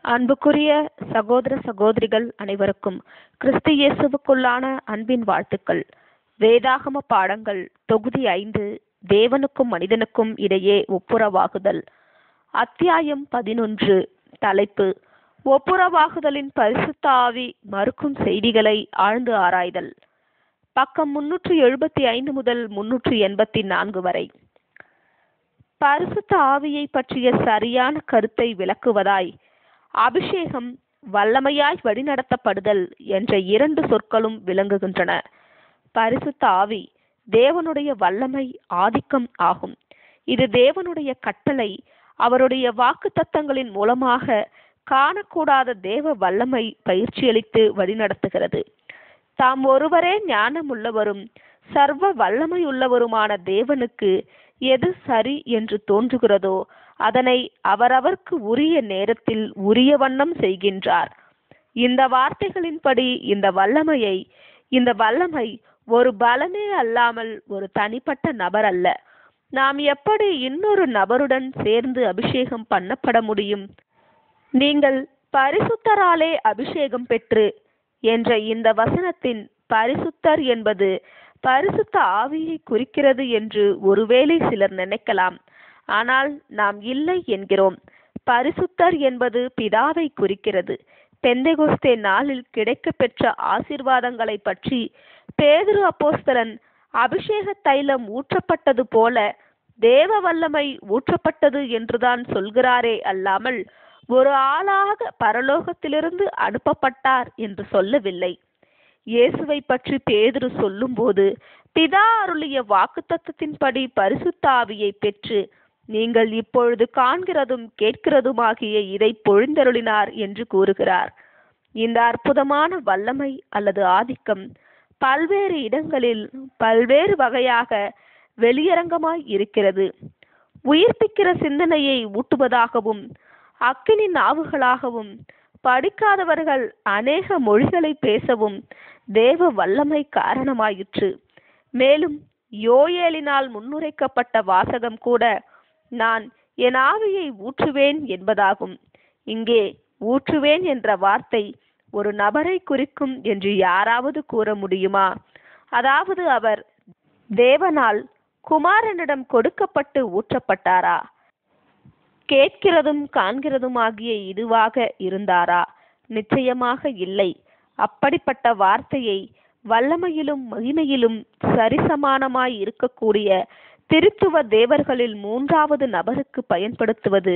அன்புக்குரிய சகோதர சகோதரிகள் அனைவருக்கும் கிறிஸ்து இயேசுவுக்குள்ளான அன்பின் வாழ்த்துக்கள். வேதாகம பாடங்கள் தொகுதி 5, தேவனுக்கும் மனிதனுக்கும் இடையே ஒப்புரவாகுதல். அத்தியாயம் 11. தலைப்பு: ஒப்புரவாகுதலின் பரிசுத்த ஆவி மறுக்கும் செய்திகளை ஆழ்ந்து ஆராய்தல். பக்கம் 375 முதல் 384 வரை. பரிசுத்த ஆவியை பற்றிய சரியான கருத்தை விளக்குவதாய் அபிஷேகம், வல்லமையாய் வழிநடத்தப்படுதல் என்ற 2 சொற்களும் விளங்குகின்றன. பரிசுத்த ஆவி தேவனுடைய வல்லமை, ஆதிக்கம் ஆகும். இது தேவனுடைய கட்டளை, அவருடைய வாக்குத்தத்தங்களின் மூலமாக காணக்கூடாத தேவ வல்லமை பயிற்சியளித்து வழிநடத்துகிறது. தாம் ஒருவரே ஞானமுள்ளவரும் சர்வ வல்லமையுள்ளவருமான தேவனுக்கு எது சரி என்று தோன்றுகிறதோ அதனை அவரவர்க்கு உரிய நேரத்தில் உரிய வண்ணம் செய்கின்றார். இந்த வார்த்தைகளின்படி இந்த வல்லமை ஒரு பலனே அல்லாமல் ஒரு தனிப்பட்ட நபர் அல்ல. நாம் எப்படி இன்னொரு நபருடன் சேர்ந்து அபிஷேகம் பண்ணப்பட முடியும்? நீங்கள் பரிசுத்தராலே அபிஷேகம் பெற்று என்ற இந்த வசனத்தின் பரிசுத்தர் என்பது பரிசுத்த ஆவியை குறிக்கிறது என்று ஒருவேளை சிலர் நினைக்கலாம். ஆனால் நாம் இல்லை என்கிறோம். பரிசுத்தர் என்பது பிதாவை குறிக்கிறது. பெந்தெகோஸ்தே நாளில் கிடைக்க பெற்ற ஆசீர்வாதங்களை பற்றி பேதுரு அப்போஸ்தலன் அபிஷேக தைலம் ஊற்றப்பட்டது போல தேவ வல்லமை ஊற்றப்பட்டது என்றுதான் சொல்கிறாரே அல்லாமல் ஒரு ஆளாக பரலோகத்திலிருந்து அனுப்பப்பட்டார் என்று சொல்லவில்லை. இயேசுவை பற்றி பேதுரு சொல்லும்போது பிதா அருளிய வாக்குத்தத்தத்தின்படி பரிசுத்த ஆவியை பெற்று நீங்கள் இப்பொழுது காண்கிறதும் கேட்கிறதுமாகிய இதை பொழிந்தருளினார் என்று கூறுகிறார். இந்த அற்புதமான வல்லமை அல்லது ஆதிக்கம் பல்வேறு இடங்களில் பல்வேறு வகையாக வெளியரங்கமாய் இருக்கிறது. உயிர்ப்பிக்கிற சிந்தனையை ஊட்டுவதாகவும், அக்கினி நாவுகளாகவும், படிக்காதவர்கள் அநேக மொழிகளை பேசவும் தேவ வல்லமை காரணமாயிற்று. மேலும் யோயேலினால் முன்னுரைக்கப்பட்ட வாசகம் கூட நான் என் ஆவியை ஊற்றுவேன் என்பதாகும். இங்கே ஊற்றுவேன் என்ற வார்த்தை ஒரு நபரை குறிக்கும் என்று யாராவது கூற முடியுமா? அதாவது அவர் தேவனால் குமாரனிடம் கொடுக்கப்பட்டு ஊற்றப்பட்டாரா? கேட்கிறதும் காண்கிறதுமாகிய இதுவாக இருந்தாரா? நிச்சயமாக இல்லை. அப்படிப்பட்ட வார்த்தையை வல்லமையிலும் மகிமையிலும் சரிசமானமாய் இருக்கக்கூடிய திருத்துவ தேவர்களில் 3வது நபருக்கு பயன்படுத்துவது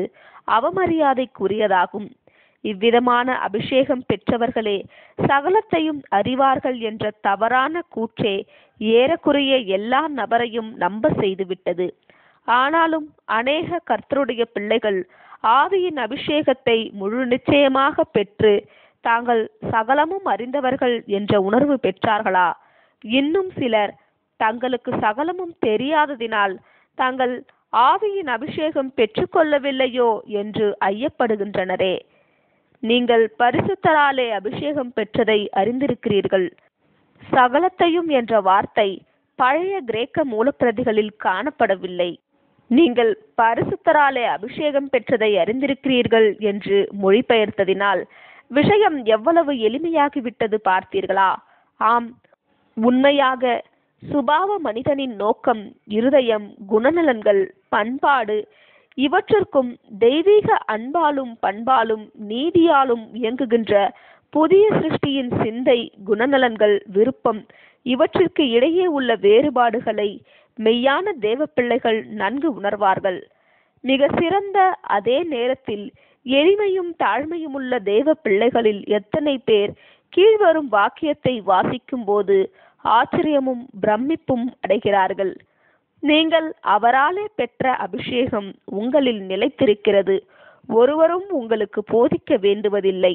அவமரியாதைக்குரியதாகும். இவ்விதமான அபிஷேகம் பெற்றவர்களே சகலத்தையும் அறிவார்கள் என்ற தவறான கூற்றே ஏறக்குறைய எல்லா நபரையும் நம்ப செய்துவிட்டது. ஆனாலும் அநேக கர்த்தருடைய பிள்ளைகள் ஆவியின் அபிஷேகத்தை முழு நிச்சயமாக பெற்று தாங்கள் சகலமும் அறிந்தவர்கள் என்ற உணர்வு பெற்றார்களா? இன்னும் சிலர் தங்களுக்கு சகலமும் தெரியாததினால் தாங்கள் ஆவியின் அபிஷேகம் பெற்றுக்கொள்ளவில்லையோ என்று ஐயப்படுகின்றனரே. நீங்கள் பரிசுத்தராலே அபிஷேகம் பெற்றதை அறிந்திருக்கிறீர்கள். சகலத்தையும் என்ற வார்த்தை பழைய கிரேக்க மூலப்பிரதிகளில் காணப்படவில்லை. நீங்கள் பரிசுத்தராலே அபிஷேகம் பெற்றதை அறிந்திருக்கிறீர்கள் என்று மொழிபெயர்த்ததினால் விஷயம் எவ்வளவு எளிமையாகிவிட்டது பார்த்தீர்களா? ஆம், உண்மையாக சுபாவ மனிதனின் நோக்கம், இருதயம், குணநலன்கள், பண்பாடு இவற்றிற்கும் தெய்வீக அன்பாலும் பண்பாலும் நீதியாலும் இயங்குகின்ற புதிய சிருஷ்டியின் சிந்தை, குணநலன்கள், விருப்பம் இவற்றிற்கு இடையே உள்ள வேறுபாடுகளை மெய்யான தேவ பிள்ளைகள் நன்கு உணர்வார்கள். மிக சிறந்த அதே நேரத்தில் எளிமையும் தாழ்மையும் உள்ள தேவ பிள்ளைகளில் எத்தனை பேர் கீழ்வரும் வாக்கியத்தை வாசிக்கும் போது ஆச்சரியமும் பிரமிப்பும் அடைகிறார்கள். நீங்கள் அவராலே பெற்ற அபிஷேகம் உங்களில் நிலைத்திருக்கிறது. ஒருவரும் உங்களுக்கு போதிக்க வேண்டுவதில்லை.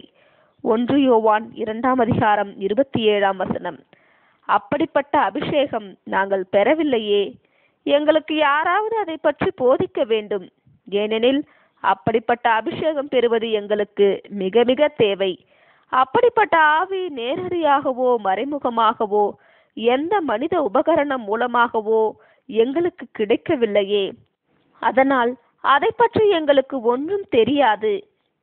1 யோவான் 2ஆம் அதிகாரம் 27ஆம் வசனம். அப்படிப்பட்ட அபிஷேகம் நாங்கள் பெறவில்லையே. எங்களுக்கு யாராவது அதை பற்றி போதிக்க வேண்டும். ஏனெனில் அப்படிப்பட்ட அபிஷேகம் பெறுவது எங்களுக்கு மிக மிக தேவை. அப்படிப்பட்ட ஆவி நேரடியாகவோ மறைமுகமாகவோ எந்த மனித உபகரணம் மூலமாகவோ எங்களுக்கு கிடைக்கவில்லையே. அதனால் அதை பற்றி எங்களுக்கு ஒன்றும் தெரியாது.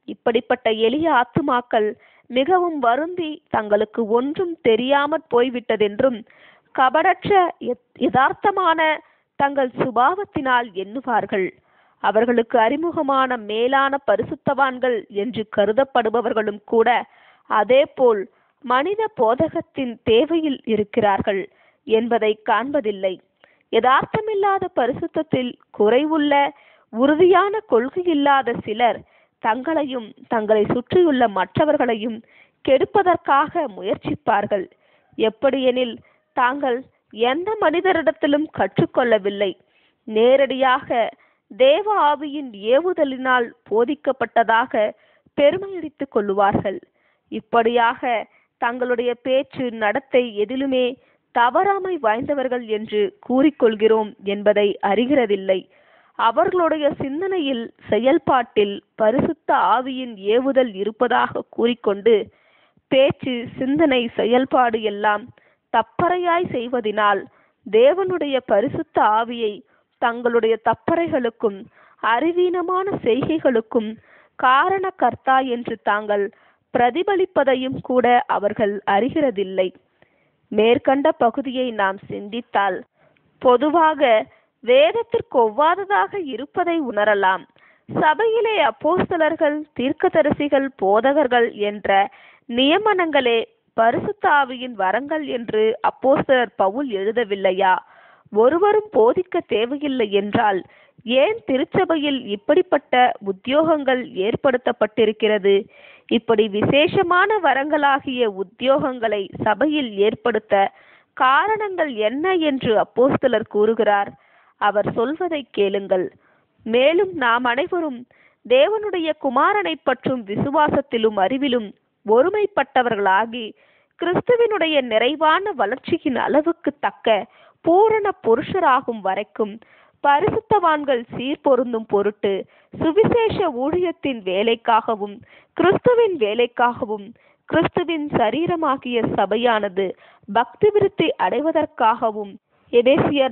இப்படிப்பட்ட எளிய ஆத்துமாக்கள் மிகவும் வருந்தி தங்களுக்கு ஒன்றும் தெரியாமற் போய்விட்டதென்றும் கபடற்ற யதார்த்தமான தங்கள் சுபாவத்தினால் எண்ணுவார்கள். அவர்களுக்கு அறிமுகமான மேலான பரிசுத்தவான்கள் என்று கருதப்படுபவர்களும் கூட அதேபோல் மனித போதகத்தின் தேவையில் இருக்கிறார்கள் என்பதை காண்பதில்லை. யதார்த்தமில்லாத பரிசுத்தத்தில் குறைவுள்ள உறுதியான கொள்கையில்லாத சிலர் தங்களையும் தங்களை சுற்றியுள்ள மற்றவர்களையும் கெடுப்பதற்காக முயற்சிப்பார்கள். எப்படியெனில் தாங்கள் எந்த மனிதரிடத்திலும் கற்றுக்கொள்ளவில்லை, நேரடியாக தேவ ஆவியின் ஏவுதலினால் போதிக்கப்பட்டதாக பெருமையடித்துக் கொள்ளுவார்கள். இப்படியாக தங்களுடைய பேச்சு நடத்தை எதிலுமே தவறாமை வாய்ந்தவர்கள் என்று கூறிக்கொள்கிறோம் என்பதை அறிகிறதில்லை. அவர்களுடைய சிந்தனையில் செயல்பாட்டில் பரிசுத்த ஆவியின் ஏவுதல் இருப்பதாக கூறிக்கொண்டு பேச்சு சிந்தனை செயல்பாடு எல்லாம் தப்பறையாய் செய்வதினால் தேவனுடைய பரிசுத்த ஆவியை தங்களுடைய தப்பறைகளுக்கும் அறிவீனமான செய்கைகளுக்கும் காரணகர்த்தா என்று தாங்கள் பிரதிபலிப்பதையும் கூட அவர்கள் அறிகிறதில்லை. மேற்கண்ட பகுதியை நாம் சிந்தித்தால் பொதுவாக வேதத்திற்கு ஒவ்வாததாக இருப்பதை உணரலாம். சபையிலே அப்போஸ்தலர்கள், தீர்க்கதரிசிகள், போதகர்கள் என்ற நியமனங்களே பரிசுத்த ஆவியின் வரங்கள் என்று அப்போஸ்தலர் பவுல் எழுதவில்லையா? ஒருவரும் போதிக்க தேவையில்லை என்றால் ஏன் திருச்சபையில் இப்படிப்பட்ட உத்தியோகங்கள் ஏற்படுத்தப்பட்டிருக்கிறது? இப்படி விசேஷமான வரங்களாகிய உத்தியோகங்களை சபையில் ஏற்படுத்த காரணங்கள் என்ன என்று அப்போஸ்தலர் கூறுகிறார். அவர் சொல்வதை கேளுங்கள். மேலும் நாம் அனைவரும் தேவனுடைய குமாரனை பற்றும் விசுவாசத்திலும் அறிவிலும் ஒருமைப்பட்டவர்களாகி கிறிஸ்துவினுடைய நிறைவான வளர்ச்சியின் அளவுக்கு தக்க பூரண புருஷராகும் வரைக்கும் பரிசுத்தவான்கள் சீர்பொருந்தும் பொருட்டு சுவிசேஷ ஊழியத்தின் வேலைக்காகவும் கிறிஸ்துவின் வேலைக்காகவும் கிறிஸ்துவின் சரீரமாகிய சபையானது பக்தி விருத்தி அடைவதற்காகவும் எபேசியர்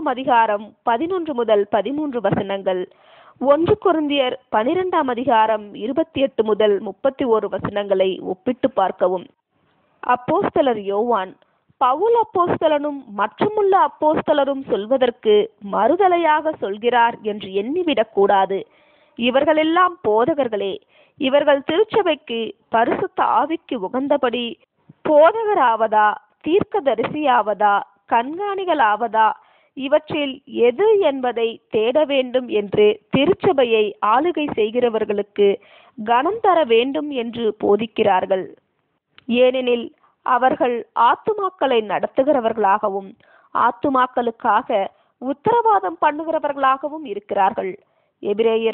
4 முதல் 13 வசனங்கள், 1 கொரிந்தியர் 12 28 முதல் 31 வசனங்களை ஒப்பிட்டு பார்க்கவும். அப்போஸ்தலர் யோவான் பவுல் அப்போஸ்தலனும் மற்றுமுள்ள அப்போஸ்தலரும் சொல்வதற்கு மறுதலையாக சொல்கிறார் என்று எண்ணிவிடக் கூடாது. இவர்களெல்லாம் போதகர்களே. இவர்கள் திருச்சபைக்கு பரிசுத்த ஆவிக்கு உகந்தபடி போதகராவதா, தீர்க்கதரிசியாவதா, கண்காணிகளாவதா, இவற்றில் எது என்பதை தேட வேண்டும் என்று திருச்சபையை ஆளுகை செய்கிறவர்களுக்கு கனம் தர வேண்டும் என்று போதிக்கிறார்கள். ஏனெனில் அவர்கள் ஆத்துமாக்களை நடத்துகிறவர்களாகவும் ஆத்துமாக்களுக்காக உத்தரவாதம் பண்ணுகிறவர்களாகவும் இருக்கிறார்கள். எபிரேயர்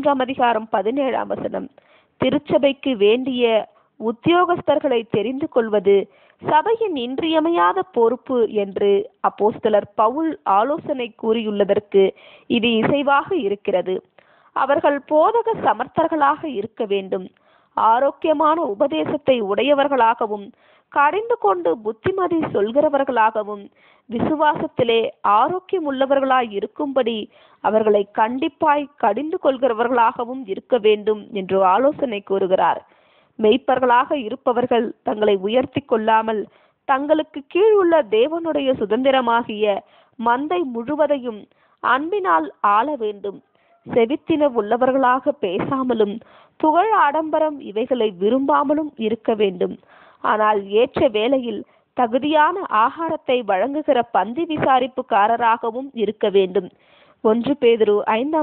13 திருச்சபைக்கு வேண்டிய உத்தியோகஸ்தர்களை தெரிந்து கொள்வது சபையின் இன்றியமையாத பொறுப்பு என்று அப்போஸ்தலர் பவுல் ஆலோசனை கூறியுள்ளதற்கு இது இசைவாக இருக்கிறது. அவர்கள் போதக சமர்த்தர்களாக இருக்க வேண்டும். ஆரோக்கியமான உபதேசத்தை உடையவர்களாகவும் கடிந்து கொண்டு புத்திமதி சொல்கிறவர்களாகவும் விசுவாசத்திலே ஆரோக்கியம் உள்ளவர்களாய் இருக்கும்படி அவர்களை கண்டிப்பாய் கடிந்து கொள்கிறவர்களாகவும் இருக்க வேண்டும் என்று ஆலோசனை கூறுகிறார். மெய்ப்பர்களாக இருப்பவர்கள் தங்களை உயர்த்தி கொள்ளாமல் தங்களுக்கு கீழ் உள்ள தேவனுடைய சுதந்திரமாகிய மந்தை முழுவதையும் அன்பினால் ஆள வேண்டும். செவித்தின உள்ளவர்களாக பேசாமலும் புகழ் ஆடம்பரம் இவைகளை விரும்பாமலும் இருக்க வேண்டும். ஆனால் ஏற்ற வேளையில் தகுதியான ஆகாரத்தை வழங்குகிற பந்தி விசாரிப்புக்காரராகவும் இருக்க வேண்டும். 1 பேதுரு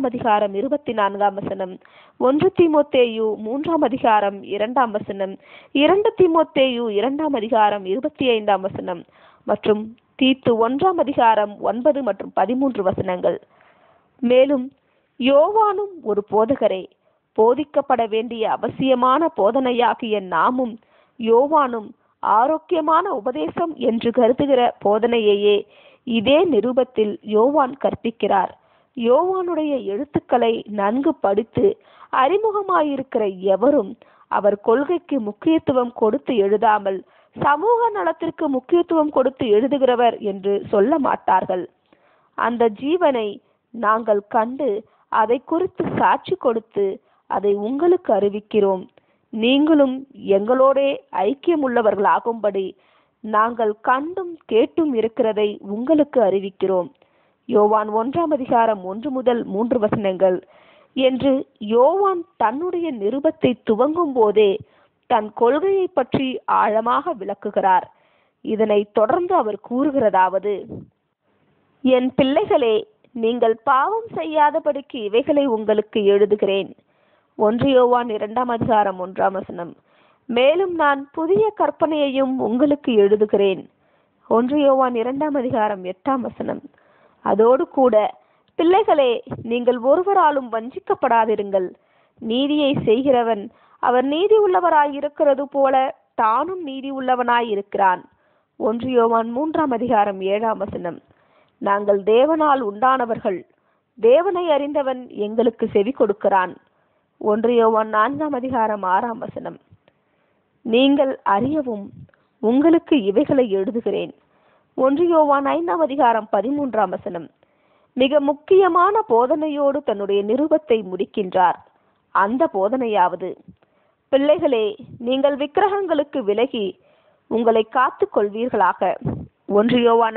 5 1 தீமோத்தேயு 3 2 2 தீமோத்தேயு 2 25 மற்றும் தீத்து 1 9 மற்றும் 13 வசனங்கள். மேலும் யோவானும் ஒரு போதகரே. போதிக்கப்பட வேண்டிய அவசியமான போதனையாகிய நாமும் யோவானும் ஆரோக்கியமான உபதேசம் என்று கருதுகிற போதனையையே இதே நிருபத்தில் யோவான் கற்பிக்கிறார். யோவானுடைய எழுத்துக்களை நன்கு படித்து அறிமுகமாயிருக்கிற எவரும் அவர் கொள்கைக்கு முக்கியத்துவம் கொடுத்து எழுதாமல் சமூக நலத்திற்கு முக்கியத்துவம் கொடுத்து எழுதுகிறவர் என்று சொல்ல மாட்டார்கள். அந்த ஜீவனை நாங்கள் கண்டு அதை குறித்து சாட்சி கொடுத்து அதை உங்களுக்கு அறிவிக்கிறோம். நீங்களும் எங்களோடே ஐக்கியமுள்ளவர்களாகும்படி நாங்கள் கண்டும் கேட்டும் இருக்கிறதை உங்களுக்கு அறிவிக்கிறோம். யோவான் 1:1-3 என்று யோவான் தன்னுடைய நிருபத்தை துவங்கும் போதே தன் கொள்கையை பற்றி ஆழமாக விளக்குகிறார். இதனை தொடர்ந்து அவர் கூறுகிறதாவது: என் பிள்ளைகளே, நீங்கள் பாவம் செய்யாதபடிக்கு இவைகளை உங்களுக்கு எழுதுகிறேன். 1 யோவான் 2:1. மேலும் நான் புதிய கற்பனையையும் உங்களுக்கு எழுதுகிறேன். 1 யோவான் 2:8. அதோடு கூட, பிள்ளைகளே, நீங்கள் ஒருவராலும் வஞ்சிக்கப்படாதிருங்கள். நீதியை செய்கிறவன் அவர் நீதி உள்ளவராயிருக்கிறது போல தானும் நீதி உள்ளவனாயிருக்கிறான். 1 யோவான் 3:7. நாங்கள் தேவனால் உண்டானவர்கள், தேவனை அறிந்தவன் எங்களுக்கு செவி கொடுக்கிறான். 1 யோவான் 4:6. நீங்கள் அறியவும் உங்களுக்கு இவைகளை எழுதுகிறேன். 1 யோவான் 5:13. மிக முக்கியமான போதனையோடு தன்னுடைய நிருபத்தை முடிக்கின்றார். அந்த போதனையாவது: பிள்ளைகளே, நீங்கள் விக்கிரகங்களுக்கு விலகி உங்களை காத்து கொள்வீர்களாக. 1 யோவான்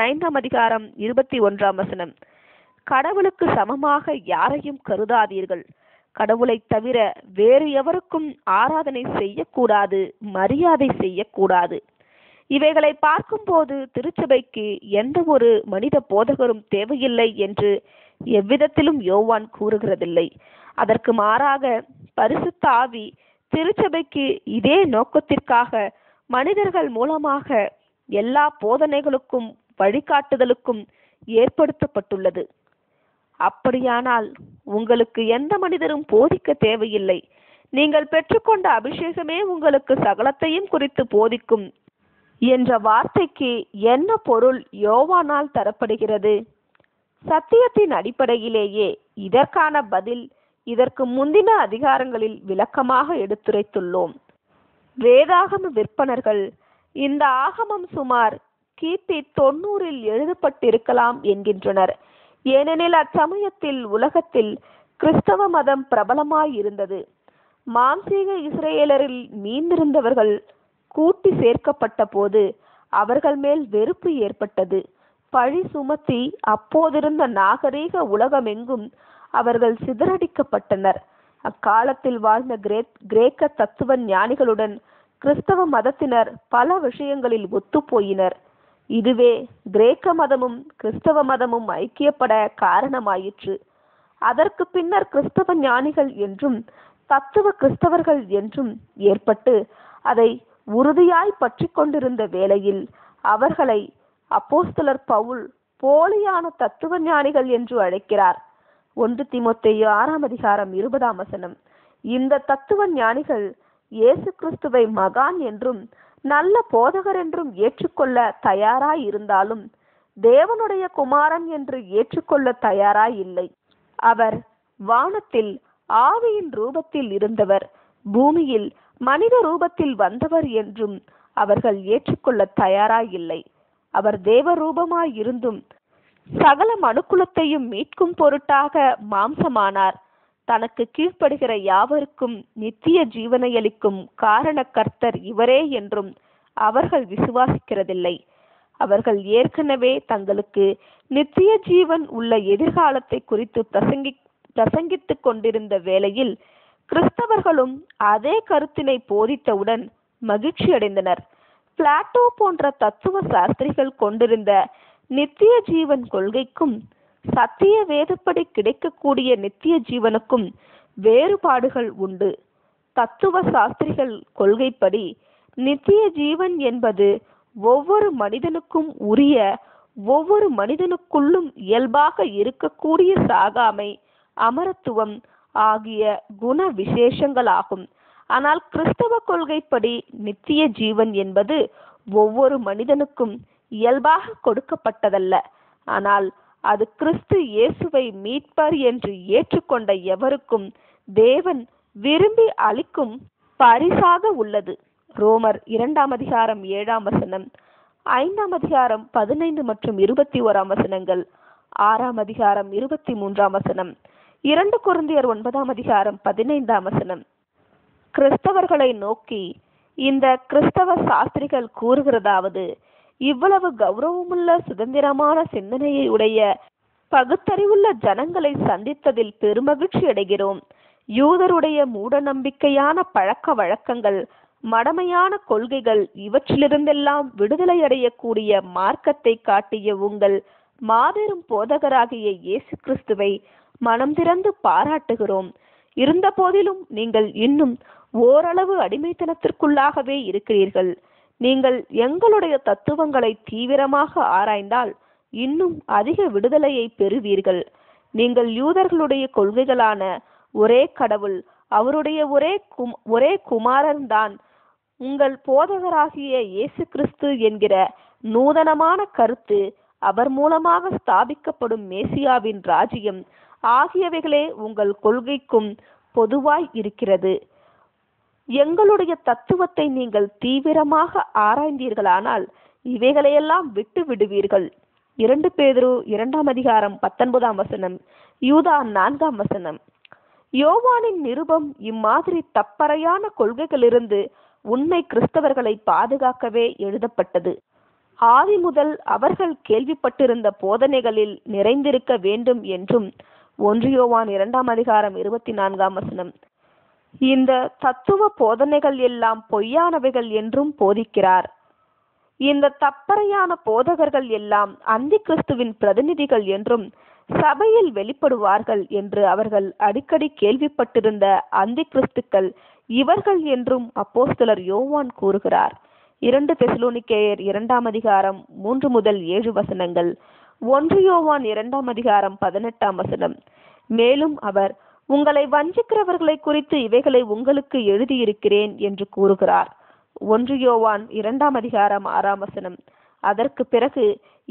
5:21. கடவுளுக்கு சமமாக யாரையும் கருதாதீர்கள். கடவுளை தவிர வேறு எவருக்கும் ஆராதனை செய்யக்கூடாது, மரியாதை செய்யக்கூடாது. இவைகளை பார்க்கும்போது திருச்சபைக்கு எந்த ஒரு மனித போதகரும் தேவையில்லை என்று எவ்விதத்திலும் யோவான் கூறுகிறதில்லை. அதற்கு மாறாக பரிசுத்த ஆவி திருச்சபைக்கு இதே நோக்கத்திற்காக மனிதர்கள் மூலமாக எல்லா போதனைகளுக்கும் வழிகாட்டுதலுக்கும் ஏற்படுத்தப்பட்டுள்ளது. அப்படியானால் உங்களுக்கு எந்த மனிதரும் போதிக்க தேவையில்லை. நீங்கள் பெற்றுக்கொண்ட அபிஷேகமே உங்களுக்கு சகலத்தையும் குறித்து போதிக்கும் என்ற வார்த்தைக்கு என்ன பொருள் யோவானால் தரப்படுகிறது? சத்தியத்தின் அடிப்படையிலேயே இதற்கான பதில் இதற்கு முந்தின அதிகாரங்களில் விளக்கமாக எடுத்துரைத்துள்ளோம். வேதாகம விற்பனர்கள் இந்த ஆகமம் சுமார் கிபி 90 எழுதப்பட்டிருக்கலாம் என்கின்றனர். ஏனெனில் அச்சமயத்தில் உலகத்தில் கிறிஸ்தவ மதம் பிரபலமாயிருந்தது. மாம்சீக இஸ்ரேலரில் மீந்திருந்தவர்கள் கூட்டி சேர்க்கப்பட்ட போது அவர்கள் மேல் வெறுப்பு ஏற்பட்டது. பழி சுமத்தி அப்போதிருந்த நாகரீக உலகமெங்கும் அவர்கள் சிதறடிக்கப்பட்டனர். அக்காலத்தில் வாழ்ந்த கிரேக்க தத்துவ ஞானிகளுடன் கிறிஸ்தவ மதத்தினர் பல விஷயங்களில் ஒத்துப்போயினர். இதுவே கிரேக்க மதமும் கிறிஸ்தவ மதமும் ஐக்கியப்பட காரணமாயிற்று. அதற்கு பின்னர் கிறிஸ்தவ ஞானிகள் என்றும் தத்துவ கிறிஸ்தவர்கள் என்றும் ஏற்பட்டு அதை உறுதியாய் பற்றி கொண்டிருந்த வேளையில் அவர்களை அப்போஸ்தலர் பவுல் போலியான தத்துவ ஞானிகள் என்று அழைக்கிறார். 1 தீமோத்தேயு 6:20. இந்த தத்துவ ஞானிகள் இயேசு கிறிஸ்துவை மகான் என்றும் நல்ல போதகர் என்றும் ஏற்றுக்கொள்ள தயாராய் இருந்தாலும் தேவனுடைய குமாரன் என்று ஏற்றுக்கொள்ள தயாராய் இல்லை. அவர் வானத்தில் ஆவியின் ரூபத்தில் இருந்தவர், பூமியில் மனித ரூபத்தில் வந்தவர் என்றும் அவர்கள் ஏற்றுக்கொள்ள தயாராய் இல்லை. அவர் தேவ ரூபமாய் இருந்தும் சகல மனுக்குலத்தையும் மீட்கும் பொருட்டாக மாம்சமானார். தனக்கு கீழ்ப்படுகிற யாவருக்கும் நித்திய ஜீவனை அளிக்கும் காரண கர்த்தர் இவரே என்றும் அவர்கள் விசுவாசிக்கிறதில்லை. அவர்கள் ஏற்கனவே தங்களுக்கு நித்திய ஜீவன் உள்ள எதிர்காலத்தை குறித்து பிரசங்கித்துக் கொண்டிருந்த வேளையில் கிறிஸ்தவர்களும் அதே கருத்தினை போதித்தவுடன் மகிழ்ச்சி அடைந்தனர். பிளாட்டோ போன்ற தத்துவ சாஸ்திரிகள் கொண்டிருந்த நித்திய ஜீவன் கொள்கைக்கும் சத்திய வேதப்படி கிடைக்கக்கூடிய நித்திய ஜீவனுக்கும் வேறுபாடுகள் உண்டு. தத்துவ சாஸ்திரிகள் கொள்கைப்படி நித்திய ஜீவன் என்பது ஒவ்வொரு மனிதனுக்கும் உரிய, ஒவ்வொரு மனிதனுக்குள்ளும் இயல்பாக இருக்கக்கூடிய சாகாமை, அமரத்துவம் ஆகிய குண விசேஷங்களாகும். ஆனால் கிறிஸ்தவ கொள்கைப்படி நித்திய ஜீவன் என்பது ஒவ்வொரு மனிதனுக்கும் இயல்பாக கொடுக்கப்பட்டதல்ல. ஆனால் அது கிறிஸ்து இயேசுவை மீட்பர் என்று ஏற்றுக்கொண்ட எவருக்கும் தேவன் விரும்பி அளிக்கும் பரிசாக உள்ளது. ரோமர் 2:7, 5:15 மற்றும் 21, 6:23. 2 கொரிந்தியர் 9:15 கிறிஸ்தவர்களை நோக்கி இந்த கிறிஸ்தவ சாஸ்திரிகள் கூறுகிறதாவது, இவ்வளவு கௌரவமுள்ள சுதந்திரமான சிந்தனையை உடைய பகுத்தறிவுள்ள ஜனங்களை சந்தித்ததில் பெருமகிழ்ச்சி அடைகிறோம். யூதருடைய மூட நம்பிக்கையான பழக்க வழக்கங்கள், மடமையான கொள்கைகள் இவற்றிலிருந்தெல்லாம் விடுதலை அடையக்கூடிய மார்க்கத்தை காட்டிய உங்கள் மாபெரும் போதகராகிய இயேசு கிறிஸ்துவை மனம் திறந்து பாராட்டுகிறோம். இருந்த போதிலும் நீங்கள் இன்னும் ஓரளவு அடிமைத்தனத்திற்குள்ளாகவே இருக்கிறீர்கள். நீங்கள் எங்களுடைய தத்துவங்களை தீவிரமாக ஆராய்ந்தால் இன்னும் அதிக விடுதலையை பெறுவீர்கள். நீங்கள் யூதர்களுடைய கொள்கைகளான ஒரே கடவுள், அவருடைய ஒரே குமாரன் தான் உங்கள் போதகராகிய இயேசு கிறிஸ்து என்கிற நூதனமான கருத்து, அவர் மூலமாக ஸ்தாபிக்கப்படும் மேசியாவின் ராஜ்யம் ஆகியவைகளே உங்கள் கொள்கைக்கும் பொதுவாய் இருக்கிறது. எங்களுடைய தத்துவத்தை நீங்கள் தீவிரமாக ஆராய்ந்தீர்களானால் இவைகளையெல்லாம் விட்டு விடுவீர்கள். 2 பேதுரு 2:19, யூதா 4. யோவானின் நிருபம் இம்மாதிரி தப்பறையான கொள்கைகளிலிருந்து உண்மை கிறிஸ்தவர்களை பாதுகாக்கவே எழுதப்பட்டது. ஆதி முதல் அவர்கள் கேள்விப்பட்டிருந்த போதனைகளில் நிறைந்திருக்க வேண்டும் என்றும் 1 யோவான் 2:24 இந்த தத்துவ போதனைகள் எல்லாம் பொய்யானவைகள் என்றும் போதிக்கிறார். இந்த தப்பறையான போதகர்கள் எல்லாம் அந்தி கிறிஸ்துவின் பிரதிநிதிகள் என்றும் சபையில் வெளிப்படுவார்கள் என்று அவர்கள் அடிக்கடி கேள்விப்பட்டிருந்த அந்தி கிறிஸ்துக்கள் இவர்கள் என்றும் அப்போஸ்தலர் யோவான் கூறுகிறார். 2 தெசலோனிக்கேயர் 2:3-7, 1 யோவான் 2:18. மேலும் அவர் உங்களை வஞ்சிக்கிறவர்களை குறித்து இவைகளை உங்களுக்கு எழுதியிருக்கிறேன் என்று கூறுகிறார். 1 யோவான் 2:6. அதற்கு பிறகு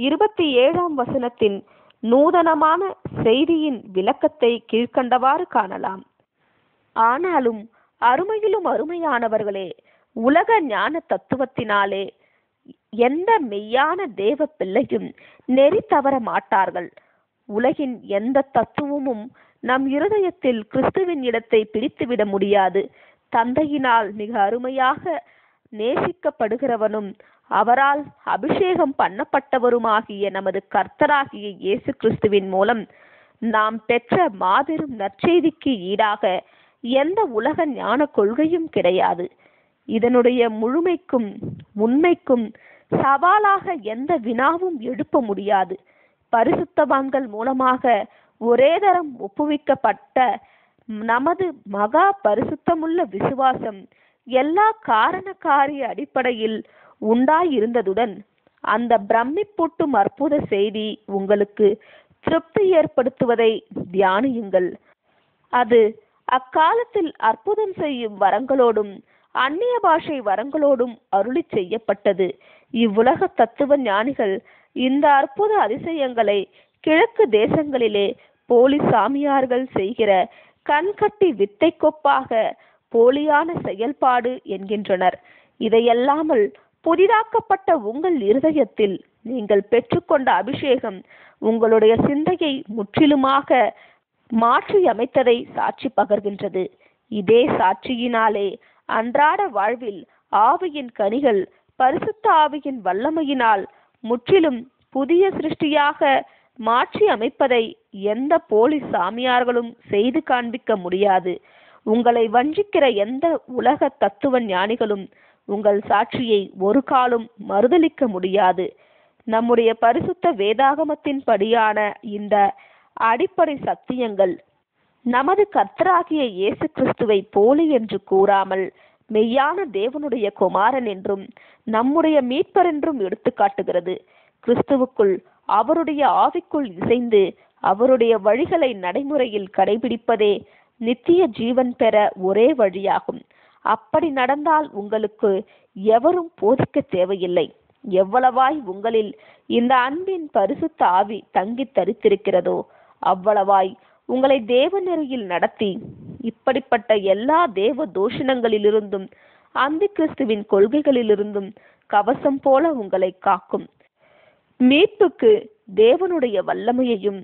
27 நூதனமான செய்தியின் விளக்கத்தை கீழ்கண்டவாறு காணலாம். ஆனாலும் அருமையிலும் அருமையானவர்களே, உலக ஞான தத்துவத்தினாலே எந்த மெய்யான தேவ பிள்ளையும் நெறி தவற மாட்டார்கள். உலகின் எந்த தத்துவமும் நம் இருதயத்தில் கிறிஸ்துவின் இடத்தை பிடித்துவிட முடியாது. தந்தையினால் மிக அருமையாக நேசிக்கப்படுகிறவனும் அவரால் அபிஷேகம் பண்ணப்பட்டவருமாகிய நமது கர்த்தராகிய இயேசு கிறிஸ்துவின் மூலம் நாம் பெற்ற மாபெரும் நற்செய்திக்கு ஈடாக எந்த உலக ஞான கொள்கையும் கிடையாது. இதனுடைய முழுமைக்கும் உண்மைக்கும் சவாலாக எந்த வினாவும் எழுப்ப முடியாது. பரிசுத்தவான்கள் மூலமாக ஒரே தரம் ஒப்புவிக்கப்பட்ட நமது மகா பரிசுத்தமுள்ள விசுவாசம் எல்லா காரண காரிய அடிப்படையில் உண்டாயிருந்ததுடன் அந்த பிரமிப்பூட்டும் அற்புத செய்தி உங்களுக்கு திருப்தி ஏற்படுத்துவதை தியானியுங்கள். அது அக்காலத்தில் அற்புதம் செய்யும் வரங்களோடும் அந்நிய பாஷை வரங்களோடும் அருளி செய்யப்பட்டது. இவ்வுலக தத்துவ ஞானிகள் இந்த அற்புத அதிசயங்களை கிழக்கு தேசங்களிலே போலி சாமியார்கள் செய்கிற கண்கட்டி வித்தை கொப்பாக போலியான செயல்பாடு என்கின்றனர். இதையல்லாமல் புதிதாக்கப்பட்ட உங்கள் இருதயத்தில் நீங்கள் பெற்றுக்கொண்ட அபிஷேகம் உங்களுடைய சிந்தையை முற்றிலுமாக மாற்றி அமைத்ததை சாட்சி பகர்கின்றது. இதே சாட்சியினாலே அன்றாட வாழ்வில் ஆவியின் கனிகள் பரிசுத்த ஆவியின் வல்லமையினால் முற்றிலும் புதிய சிருஷ்டியாக மாற்றி அமைப்பதை எந்த போலி சாமியார்களும் செய்து காண்பிக்க முடியாது. உங்களை வஞ்சிக்கிற எந்த உலக தத்துவ ஞானிகளும் உங்கள் சாட்சியை ஒரு காலம் மறுதலிக்க முடியாது. நம்முடைய பரிசுத்த வேதாகமத்தின் படியான இந்த அடிப்படை சத்தியங்கள் நமது கர்த்தராகிய இயேசு கிறிஸ்துவை போலி என்று கூறாமல் மெய்யான தேவனுடைய குமாரன் என்றும் நம்முடைய மீட்பர் என்றும் எடுத்து காட்டுகிறது. கிறிஸ்துவுக்குள் அவருடைய ஆவிக்குள் இசைந்து அவருடைய வழிகளை நடைமுறையில் கடைபிடிப்பதே நித்திய ஜீவன் பெற ஒரே வழியாகும். அப்படி நடந்தால் உங்களுக்கு எவரும் போதிக்க தேவையில்லை. எவ்வளவாய் உங்களில் இந்த அன்பின் பரிசுத்த ஆவி தங்கி தரித்திருக்கிறதோ அவ்வளவாய் உங்களை தேவ நெறியில் நடத்தி இப்படிப்பட்ட எல்லா தேவ தோஷணங்களிலிருந்தும் அந்தி கிறிஸ்துவின் கொள்கைகளிலிருந்தும் கவசம் போல உங்களை காக்கும். மீட்புக்கு தேவனுடைய வல்லமையையும்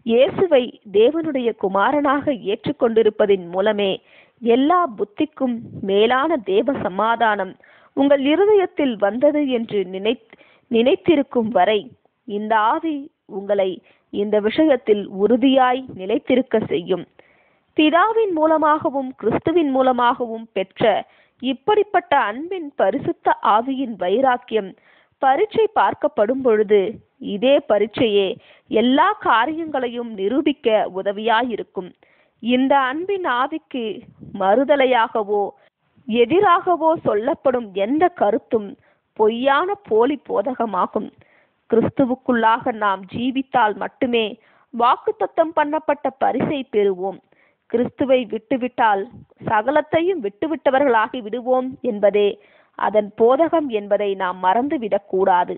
இயேசுவை தேவனுடைய குமாரனாக ஏற்றுக்கொண்டிருப்பதின் மூலமே எல்லா புத்திக்கும் மேலான தேவ சமாதானம் உங்கள் இருதயத்தில் வந்தது என்று நினைத்திருக்கும் வரை இந்த ஆவி உங்களை இந்த விஷயத்தில் உறுதியாய் நிலைத்திருக்க செய்யும். பிதாவின் மூலமாகவும் கிறிஸ்துவின் மூலமாகவும் பெற்ற இப்படிப்பட்ட அன்பின் பரிசுத்த ஆவியின் வைராக்கியம் பரீட்சை பார்க்கப்படும் பொழுது இதே பரீட்சையே எல்லா காரியங்களையும் நிரூபிக்க உதவியாயிருக்கும். இந்த அன்பின் ஆவிக்கு மறுதலையாகவோ எதிராகவோ சொல்லப்படும் எந்த கருத்தும் பொய்யான போலி போதகமாகும். கிறிஸ்துவுக்குள்ளாக நாம் ஜீவித்தால் மட்டுமே வாக்குத்தத்தம் பண்ணப்பட்ட பரிசை பெறுவோம். கிறிஸ்துவை விட்டுவிட்டால் சகலத்தையும் விட்டுவிட்டவர்களாகி விடுவோம் என்பதே அதன் போதகம் என்பதை நாம் மறந்துவிடக் கூடாது.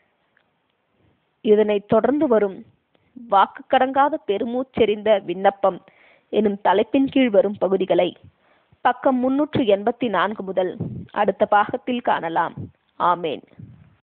இதனைத் தொடர்ந்து வரும் வாக்கு கடங்காத பெருமூச்செறிந்த விண்ணப்பம் எனும் தலைப்பின் கீழ் வரும் பகுதிகளை பக்கம் 384 முதல் அடுத்த பாகத்தில் காணலாம். ஆமேன்.